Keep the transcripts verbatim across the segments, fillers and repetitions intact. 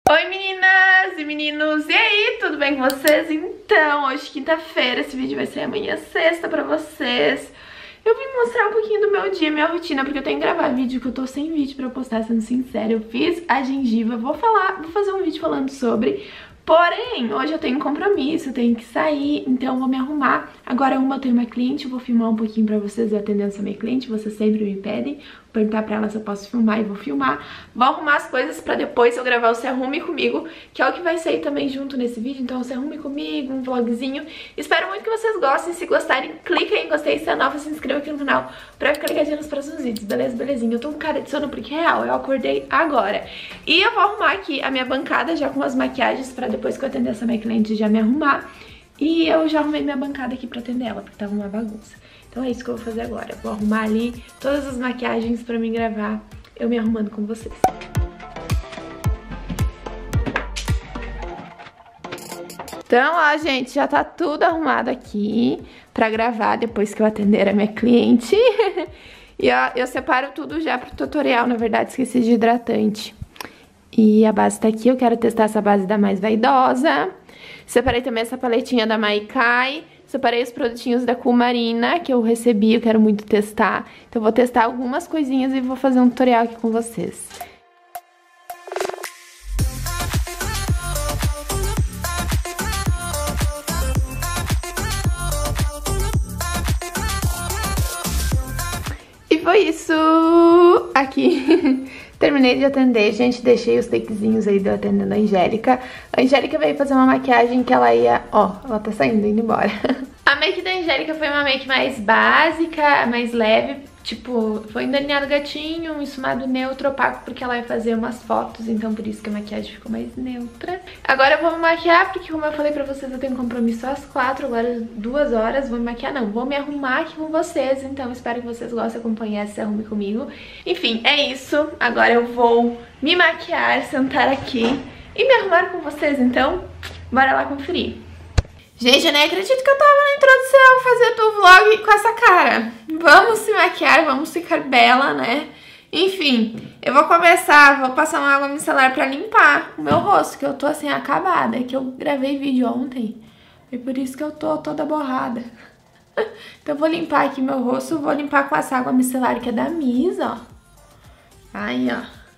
Oi meninas e meninos, e aí, tudo bem com vocês? Então, hoje quinta-feira, esse vídeo vai ser amanhã sexta pra vocês. Eu vim mostrar um pouquinho do meu dia, minha rotina, porque eu tenho que gravar vídeo, que eu tô sem vídeo pra postar, sendo sincera. Eu fiz a gengiva, vou falar, vou fazer um vídeo falando sobre... Porém, hoje eu tenho um compromisso, eu tenho que sair, então eu vou me arrumar. Agora uma eu tenho uma cliente, eu vou filmar um pouquinho pra vocês atendendo essa minha cliente, vocês sempre me pedem. Vou perguntar pra ela se eu posso filmar e vou filmar. Vou arrumar as coisas pra depois eu gravar o Se Arrume Comigo, que é o que vai sair também junto nesse vídeo. Então, Se Arrume Comigo, um vlogzinho. Espero muito que vocês gostem, se gostarem, clica em gostei, se é nova, se inscreva aqui no canal pra ficar ligadinho nos próximos vídeos, beleza? Belezinha, eu tô com cara de sono porque é real, eu acordei agora. E eu vou arrumar aqui a minha bancada já com as maquiagens pra depois que eu atender essa minha cliente já me arrumar. E eu já arrumei minha bancada aqui pra atender ela, porque tava uma bagunça. Então é isso que eu vou fazer agora. Eu vou arrumar ali todas as maquiagens pra mim gravar eu me arrumando com vocês. Então, ó, gente, já tá tudo arrumado aqui pra gravar depois que eu atender a minha cliente. E ó, eu separo tudo já pro tutorial, na verdade, esqueci de hidratante. E a base tá aqui, eu quero testar essa base da Mais Vaidosa. Separei também essa paletinha da Maikai. Separei os produtinhos da Cool Marina, que eu recebi, eu quero muito testar. Então eu vou testar algumas coisinhas e vou fazer um tutorial aqui com vocês. E foi isso aqui. Terminei de atender, gente, deixei os takezinhos aí de eu atendendo a Angélica. A Angélica veio fazer uma maquiagem que ela ia... Ó, ela tá saindo, indo embora. A make da Angélica foi uma make mais básica, mais leve. Tipo, foi um delineado gatinho, um esfumado neutro, opaco, porque ela ia fazer umas fotos. Então por isso que a maquiagem ficou mais neutra. Agora eu vou me maquiar, porque como eu falei pra vocês, eu tenho um compromisso às quatro, agora duas horas. Vou me maquiar, não, vou me arrumar aqui com vocês. Então espero que vocês gostem de acompanhar, Se Arrume Comigo. Enfim, é isso. Agora eu vou me maquiar, sentar aqui e me arrumar com vocês. Então, bora lá conferir. Gente, eu nem acredito que eu tava na introdução fazendo o vlog com essa cara. Vamos se maquiar, vamos ficar bela, né? Enfim, eu vou começar, vou passar uma água micelar pra limpar o meu rosto, que eu tô assim, acabada. É que eu gravei vídeo ontem, e por isso que eu tô toda borrada. Então eu vou limpar aqui meu rosto, vou limpar com essa água micelar que é da Misa, ó. Aí,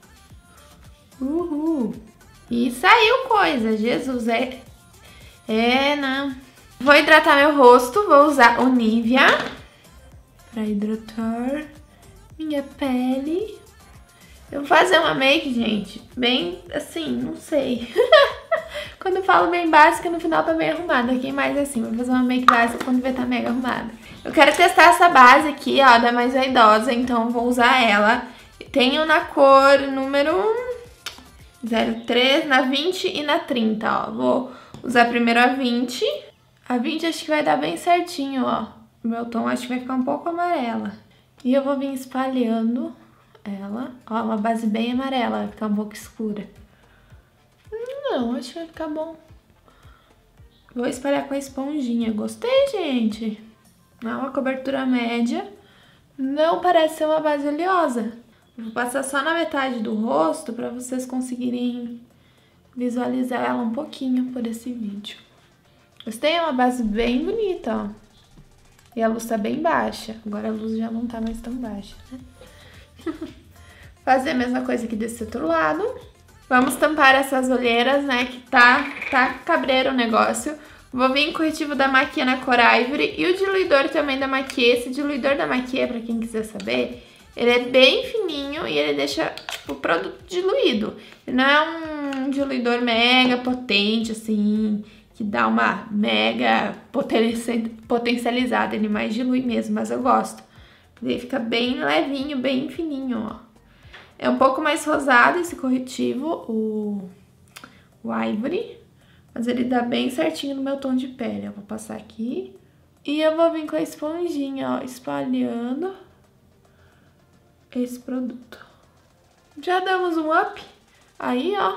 ó. Uhul. E saiu coisa, Jesus, é... É, não. Vou hidratar meu rosto, vou usar o Nivea pra hidratar minha pele. Eu vou fazer uma make, gente, bem assim, não sei. Quando eu falo bem básica, no final tá bem arrumada. Aqui mais assim, vou fazer uma make básica quando vai estar mega arrumada. Eu quero testar essa base aqui, ó, da Mais Vaidosa, então vou usar ela. Tenho na cor número zero três, na vinte e na trinta, ó. Vou usar primeiro a vinte. A vinte acho que vai dar bem certinho, ó. O meu tom acho que vai ficar um pouco amarela. E eu vou vir espalhando ela. Ó, uma base bem amarela, vai ficar um pouco escura. Não, acho que vai ficar bom. Vou espalhar com a esponjinha. Gostei, gente. É uma cobertura média. Não parece ser uma base oleosa. Vou passar só na metade do rosto pra vocês conseguirem visualizar ela um pouquinho por esse vídeo. Gostei, é uma base bem bonita, ó. E a luz tá bem baixa. Agora a luz já não tá mais tão baixa, né? Fazer a mesma coisa aqui desse outro lado. Vamos tampar essas olheiras, né? Que tá, tá cabreiro o negócio. Vou vir com o corretivo da Maqui na cor Ivory e o diluidor também da Maqui. Esse diluidor da Maqui, pra quem quiser saber, ele é bem fininho e ele deixa o produto diluído. Ele não é um diluidor mega potente, assim, que dá uma mega potencializada. Ele mais dilui mesmo, mas eu gosto. Ele fica bem levinho, bem fininho, ó. É um pouco mais rosado esse corretivo, o, o Ivory, mas ele dá bem certinho no meu tom de pele. Eu vou passar aqui e eu vou vir com a esponjinha, ó, espalhando esse produto. Já damos um up. Aí, ó.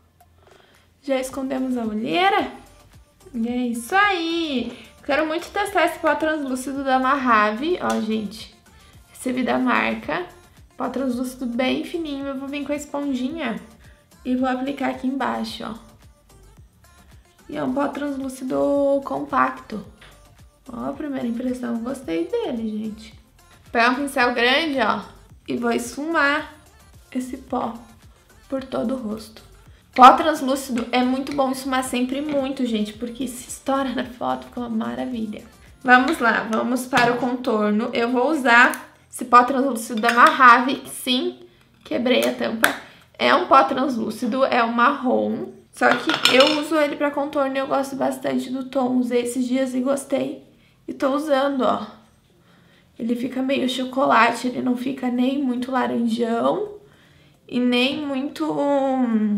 Já escondemos a olheira. E é isso aí. Quero muito testar esse pó translúcido da Mahave. Ó, gente. Recebi da marca. Pó translúcido bem fininho. Eu vou vir com a esponjinha E vou aplicar aqui embaixo, ó. E é um pó translúcido compacto. Ó, a primeira impressão, gostei dele, gente. Vou pegar um pincel grande, ó, e vou esfumar esse pó por todo o rosto. Pó translúcido é muito bom esfumar sempre muito, gente, porque se estoura na foto, fica uma maravilha. Vamos lá, vamos para o contorno. Eu vou usar esse pó translúcido da Mojave, sim, quebrei a tampa. É um pó translúcido, é um marrom, só que eu uso ele pra contorno e eu gosto bastante do tom. Usei esses dias e gostei. E tô usando, ó. Ele fica meio chocolate, ele não fica nem muito laranjão e nem muito hum,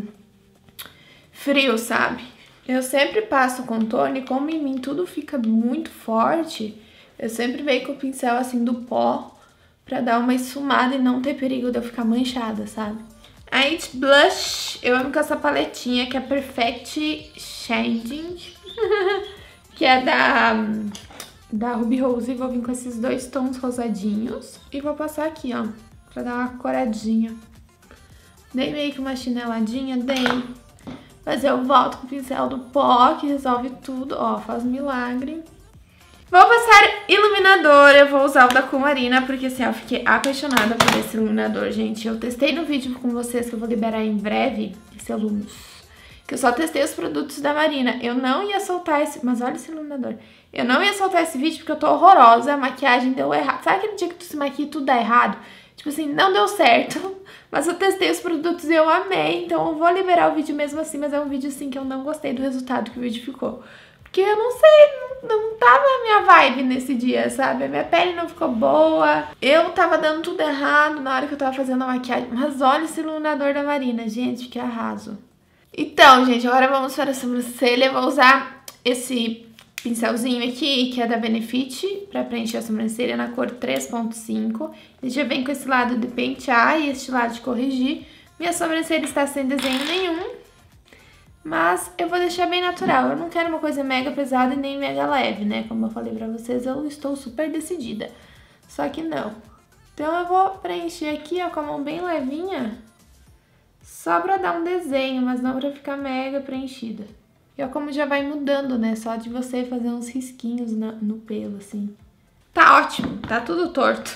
frio, sabe? Eu sempre passo contorno e como em mim tudo fica muito forte, eu sempre venho com o pincel assim do pó pra dar uma esfumada e não ter perigo de eu ficar manchada, sabe? Aí de blush, eu amo com essa paletinha que é Perfect Shading, que é da, da Ruby Rose. Vou vir com esses dois tons rosadinhos e vou passar aqui, ó, pra dar uma coradinha. Dei meio que uma chineladinha, dei. Mas eu volto com o pincel do pó, que resolve tudo, ó, faz milagre. Vou passar iluminador, eu vou usar o da Kumarina, porque assim, eu fiquei apaixonada por esse iluminador, gente. Eu testei no vídeo com vocês, que eu vou liberar em breve, esse Alunos, que eu só testei os produtos da Marina. Eu não ia soltar esse, mas olha esse iluminador. Eu não ia soltar esse vídeo porque eu tô horrorosa, a maquiagem deu errado. Sabe aquele dia que tu se maquia e tudo dá errado? Tipo assim, não deu certo, mas eu testei os produtos e eu amei, então eu vou liberar o vídeo mesmo assim, mas é um vídeo assim que eu não gostei do resultado que o vídeo ficou. Porque eu não sei, não, não tava a minha vibe nesse dia, sabe? A minha pele não ficou boa, eu tava dando tudo errado na hora que eu tava fazendo a maquiagem. Mas olha esse iluminador da Marina, gente, que arraso. Então, gente, agora vamos para a sobrancelha. Eu vou usar esse pincelzinho aqui, que é da Benefit, pra preencher a sobrancelha na cor três ponto cinco. Ele já vem com esse lado de pentear e este lado de corrigir. Minha sobrancelha está sem desenho nenhum. Mas eu vou deixar bem natural, eu não quero uma coisa mega pesada e nem mega leve, né? Como eu falei pra vocês, eu estou super decidida. Só que não. Então eu vou preencher aqui, ó, com a mão bem levinha. Só pra dar um desenho, mas não pra ficar mega preenchida. E ó como já vai mudando, né? Só de você fazer uns risquinhos na, no pelo, assim. Tá ótimo, tá tudo torto.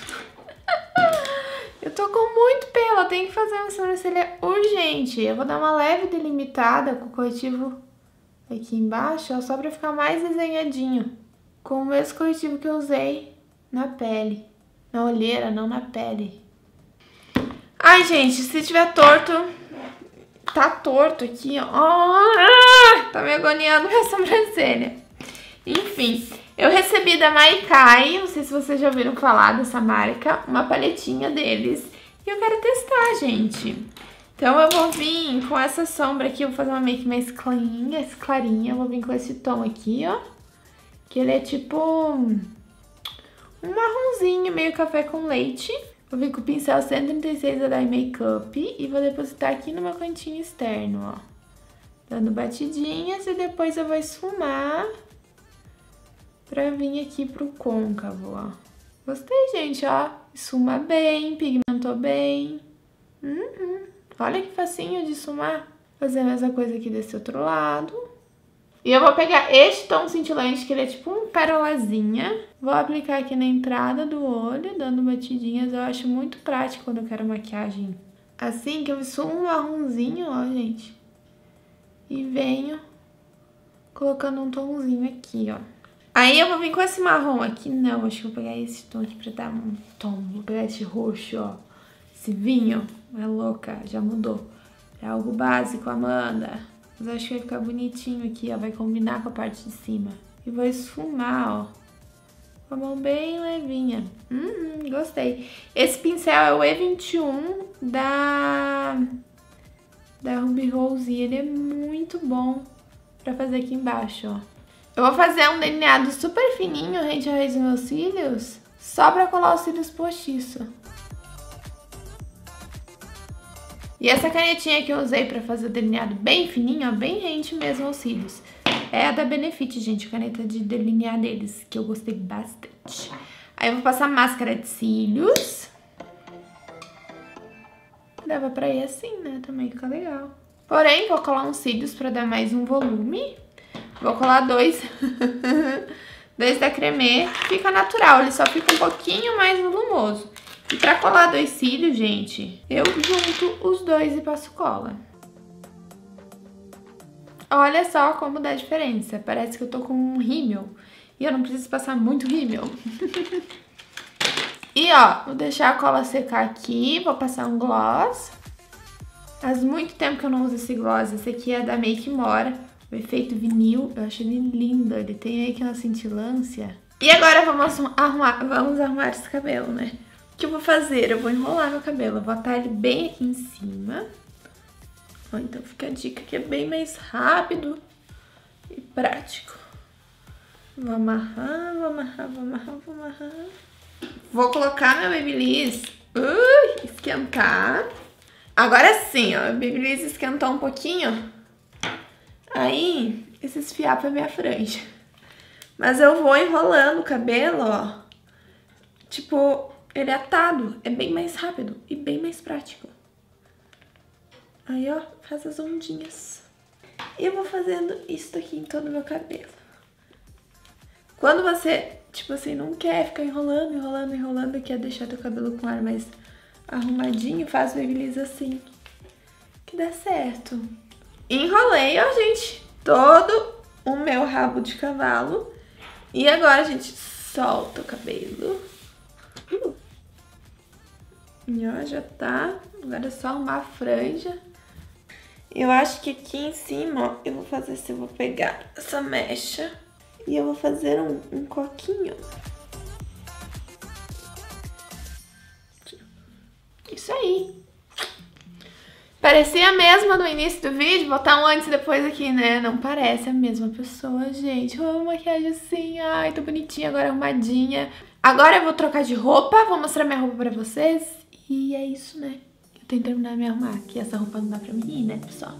Eu tô com muito pelo, eu tenho que fazer uma sobrancelha urgente. Eu vou dar uma leve delimitada com o corretivo aqui embaixo, ó, só pra ficar mais desenhadinho. Com o mesmo corretivo que eu usei na pele. Na olheira, não na pele. Ai, gente, se tiver torto, tá torto aqui, ó. Oh, tá me agoniando minha sobrancelha. Enfim, eu recebi da Maikai, não sei se vocês já ouviram falar dessa marca, uma paletinha deles. E eu quero testar, gente. Então eu vou vir com essa sombra aqui, eu vou fazer uma make mais clarinha, clarinha. Eu vou vir com esse tom aqui, ó. Que ele é tipo um marronzinho, meio café com leite. Vou vir com o pincel cento e trinta e seis da Dye Makeup e vou depositar aqui no meu cantinho externo, ó. Dando batidinhas e depois eu vou esfumar pra vir aqui pro côncavo, ó. Gostei, gente, ó. Esfuma bem, pigmentou bem. Uhum. Olha que facinho de esfumar. Fazer a mesma coisa aqui desse outro lado. E eu vou pegar este tom cintilante, que ele é tipo um perolazinha. Vou aplicar aqui na entrada do olho, dando batidinhas. Eu acho muito prático quando eu quero maquiagem assim, que eu esfumo um marronzinho, ó, gente. E venho colocando um tomzinho aqui, ó. Aí eu vou vir com esse marrom aqui. Não, acho que vou pegar esse tom aqui pra dar um tom. Vou pegar esse roxo, ó. Esse vinho. É louca, já mudou. É algo básico, Amanda. Mas acho que vai ficar bonitinho aqui, ó. Vai combinar com a parte de cima. E vou esfumar, ó. Com a mão bem levinha. Uhum, gostei. Esse pincel é o E vinte e um da... da Ruby Rose. Ele é muito bom pra fazer aqui embaixo, ó. Eu vou fazer um delineado super fininho, rente a raiz dos meus cílios, só pra colar os cílios postiços. E essa canetinha que eu usei pra fazer o delineado bem fininho, ó, bem rente mesmo aos cílios, é a da Benefit, gente, a caneta de delinear deles, que eu gostei bastante. Aí eu vou passar máscara de cílios. Dava pra ir assim, né, também fica legal. Porém, vou colar uns cílios pra dar mais um volume. Vou colar dois. Dois da Cremê. Fica natural, ele só fica um pouquinho mais volumoso. E pra colar dois cílios, gente, eu junto os dois e passo cola. Olha só como dá diferença. Parece que eu tô com um rímel. E eu não preciso passar muito rímel. E ó, vou deixar a cola secar aqui. Vou passar um gloss. Faz muito tempo que eu não uso esse gloss. Esse aqui é da Make More. O efeito vinil. Eu acho ele lindo. Ele tem aí aquela cintilância. E agora vamos arrumar, vamos arrumar esse cabelo, né? O que eu vou fazer? Eu vou enrolar meu cabelo. Eu vou atar ele bem aqui em cima. Ó, então fica a dica que é bem mais rápido e prático. Vou amarrar, vou amarrar, vou amarrar, vou amarrar. Vou colocar meu Babyliss uh, esquentar. Agora sim, ó, o Babyliss esquentou um pouquinho. Aí, esses fiapos é minha franja. Mas eu vou enrolando o cabelo, ó. Tipo, ele é atado. É bem mais rápido e bem mais prático. Aí, ó, faz as ondinhas. E eu vou fazendo isso aqui em todo o meu cabelo. Quando você, tipo assim, não quer ficar enrolando, enrolando, enrolando e quer deixar teu cabelo com ar mais arrumadinho, faz o Babyliss assim, que dá certo. Enrolei, ó, gente, todo o meu rabo de cavalo. E agora a gente solta o cabelo. Uh. E ó, já tá. Agora é só arrumar a franja. Eu acho que aqui em cima, ó, eu vou fazer assim, eu vou pegar essa mecha e eu vou fazer um, um coquinho. Isso aí. Parecia a mesma no início do vídeo, vou botar um antes e depois aqui, né? Não parece a mesma pessoa, gente. Oh, maquiagem assim, ai, tô bonitinha, agora arrumadinha. Agora eu vou trocar de roupa, vou mostrar minha roupa pra vocês. E é isso, né? Eu tenho que terminar de me arrumar, que essa roupa não dá pra mim ir, né, pessoal?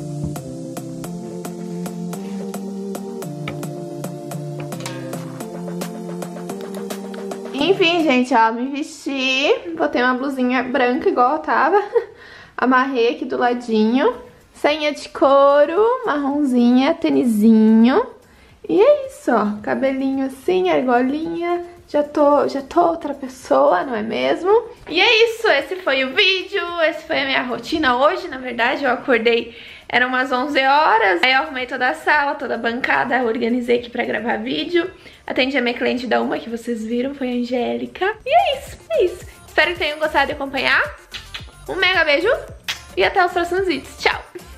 Enfim, gente, ó, me vesti, botei uma blusinha branca igual eu tava, amarrei aqui do ladinho, sainha de couro, marronzinha, tênisinho, e é isso, ó, cabelinho assim, argolinha, já tô, já tô outra pessoa, não é mesmo? E é isso, esse foi o vídeo, esse foi a minha rotina hoje, na verdade, eu acordei, eram umas onze horas, aí eu arrumei toda a sala, toda a bancada, organizei aqui pra gravar vídeo, atendi a minha cliente da Uma, que vocês viram, foi a Angélica, e é isso, é isso. Espero que tenham gostado de acompanhar, um mega beijo e até os próximos vídeos, tchau!